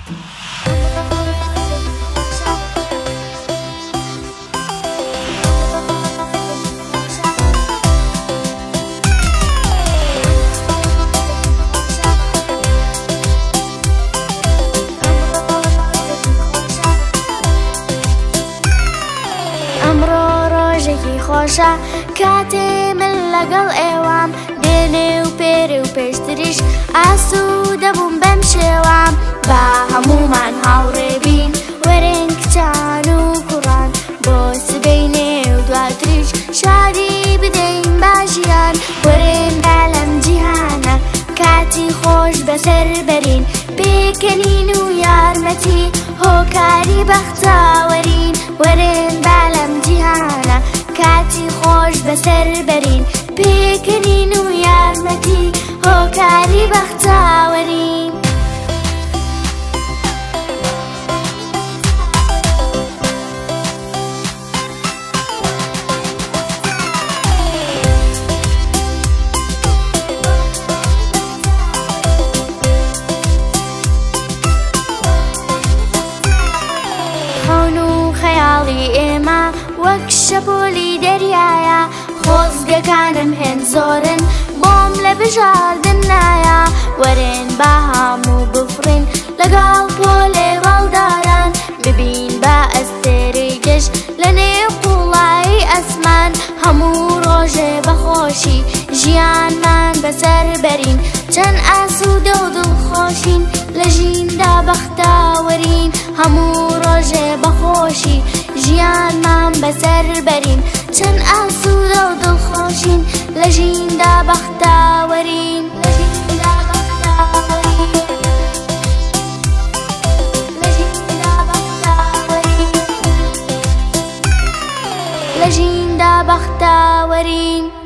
خۆشە کاتێ من لەگەڵ ئێوام دێنێ و پێرێ و پێشتریش ئاسوودە بووم بەم شێوام با هەمومان هاوڕێبین وەرێن کچان و کوڕان بۆ سبەی نێو دواتریش شادی بدەین باژیان وەرێن با لەم جیهانە کاتی خۆش بەسەر بەرین پێکەنین و یارمەتی هۆکاری بەختاوەرین وەرێن با لەم جیهانە کاتی خۆش بەسەر بەرین پێکەنین و یارمەتی هۆکاری بەختاوەرین خەون و خەیاڵی ئێمە وەک شەپۆلی دەریایە خۆزگەکانم هێن زۆرن بۆم لە بژاردن نایە وەرێن با هەموو بفڕین لەگەڵ پۆلێ باڵداران ببین با ئەستێرەی گەشت لە نێو قوڵایی ئەسمان هەموو ڕۆژێ بەخۆشی ژیانمان بەسەر بەرین چەند ئاسوودە و دڵخۆشین لە ژیندا بەختاوەرین هەموو ڕۆژێ بەخۆشی ژیانمان بەسەر بەرین چەند ئاسوودە و دڵخۆشین لە ژیندا بەختاوەرین لە ژیندا بەختاوەرین